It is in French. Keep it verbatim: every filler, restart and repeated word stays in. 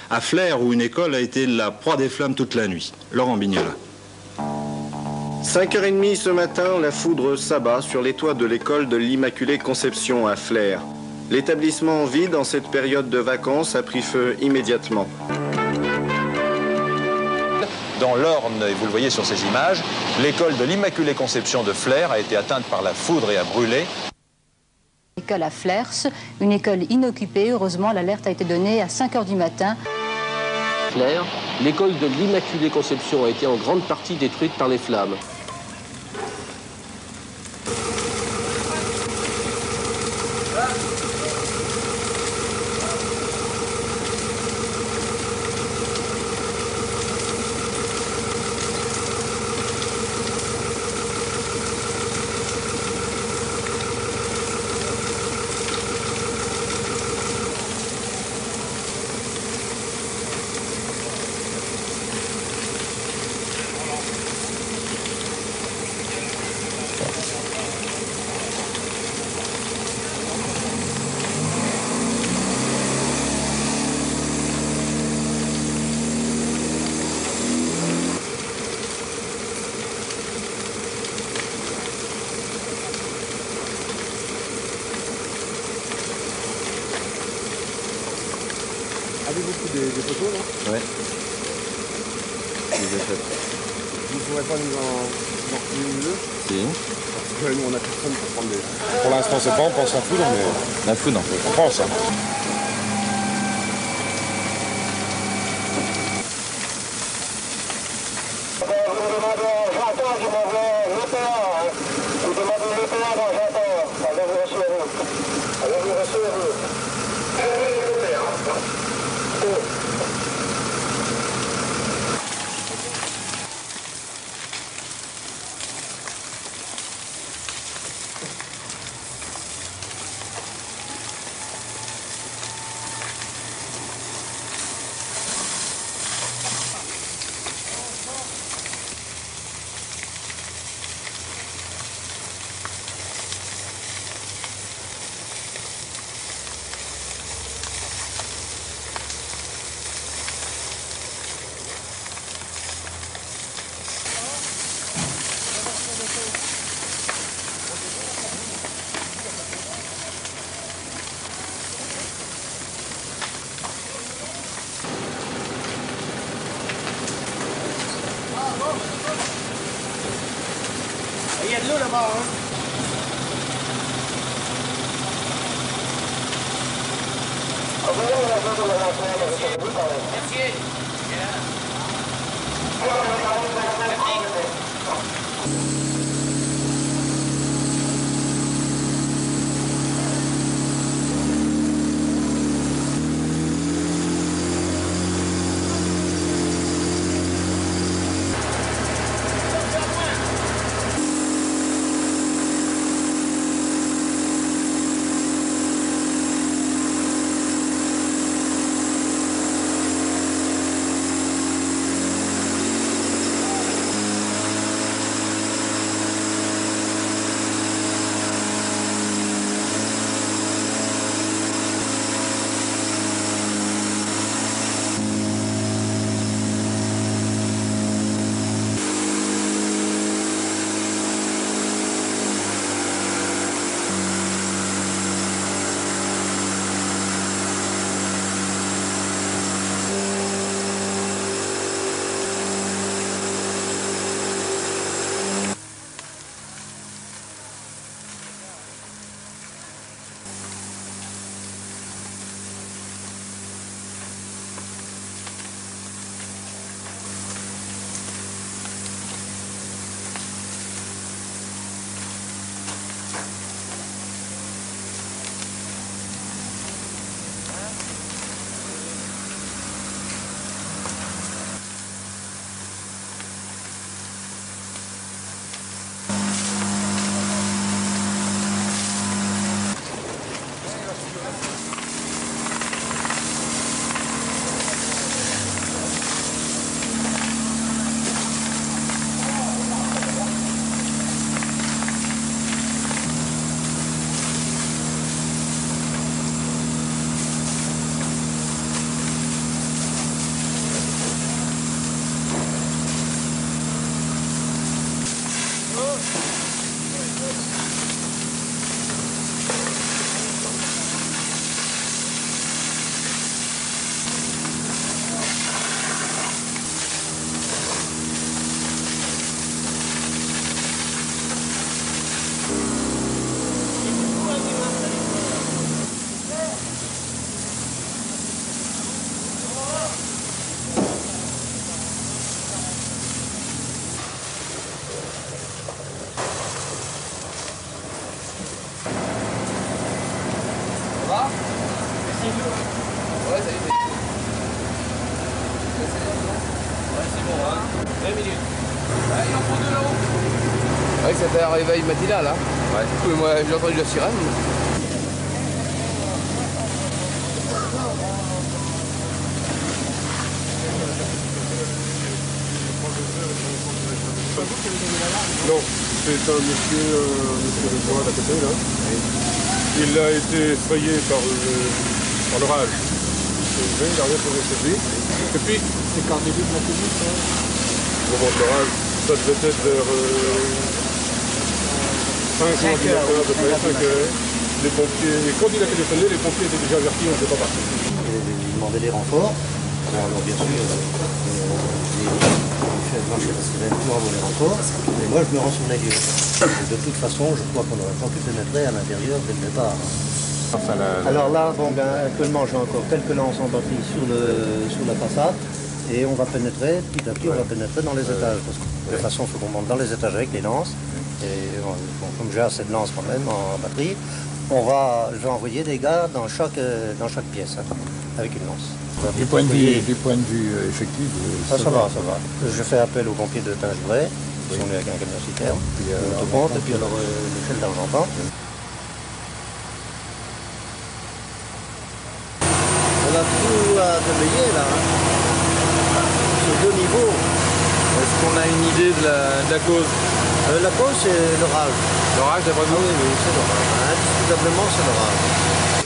à Flers, où une école a été la proie des flammes toute la nuit. Laurent Bignola. cinq heures trente ce matin, la foudre s'abat sur les toits de l'école de l'Immaculée Conception à Flers. L'établissement vide en cette période de vacances a pris feu immédiatement. Dans l'Orne, et vous le voyez sur ces images, l'école de l'Immaculée Conception de Flers a été atteinte par la foudre et a brûlé. L'école à Flers, une école inoccupée. Heureusement, l'alerte a été donnée à cinq heures du matin. Flers, l'école de l'Immaculée Conception a été en grande partie détruite par les flammes. Avez-vous pris des, des photos là? Ouais. Je les ai faites. Vous ne pourrez pas nous en, en refiler une ou deux? Si. Parce que nous on a personne pour prendre des... Pour l'instant c'est pas, on pense la foudre, mais... La foudre. On pense, hein. Il y a de l'eau là-bas, hein. Merci. vingt minutes. Ah, il en faut deux là-haut. Ouais, c'était un réveil matinal, hein. Ouais. Oui, moi, j'ai entendu la sirène. Non, c'est un monsieur, euh, monsieur de bois d'à côté, là. Il a été effrayé par le- par l'orage. Il a rien trouvé chez lui. Et puis, C'est quand début de la tenue, ça. au moment de l'orage, ça devait être vers euh, cinq heures du matin, à peu près, cinq heures. Les pompiers, et quand il a téléphoné, les pompiers étaient déjà avertis, on ne sait pas partir. Ils demandaient des renforts. Bon, alors bien sûr, euh, les chefs marchaient parce qu'il avait toujours avoir les renforts. Mais moi, je me rends sur les lieux. Et de toute façon, je crois qu'on aurait pas pu pénétrer à l'intérieur dès le départ. Enfin, la- Alors là, bon, ben, actuellement, j'ai encore quelques lances en batterie sur, le, sur la façade. Et on va pénétrer, petit à petit, on va pénétrer dans les étages. Parce que de toute façon, il faut qu'on monte dans les étages avec les lances. Et bon, comme j'ai assez de lances moi-même en batterie, on va, je vais envoyer des gars dans chaque, euh, dans chaque pièce, hein, avec une lance. Du point de vue, du point de vue euh, effectif, euh, Ah, ça va, ça va. Je fais appel aux pompiers de Tingebray, qui sont venus avec un camion citerne, Puis, euh, le autocompte, et puis alors euh, l'échelle d'Argentan. On a tout à déblayer là, hein. Sur deux niveaux. Est-ce qu'on a une idée de la, de la cause? Euh, la cause, c'est l'orage. L'orage, d'après Ah vous? oui, oui, c'est l'orage. Indiscutablement, c'est l'orage.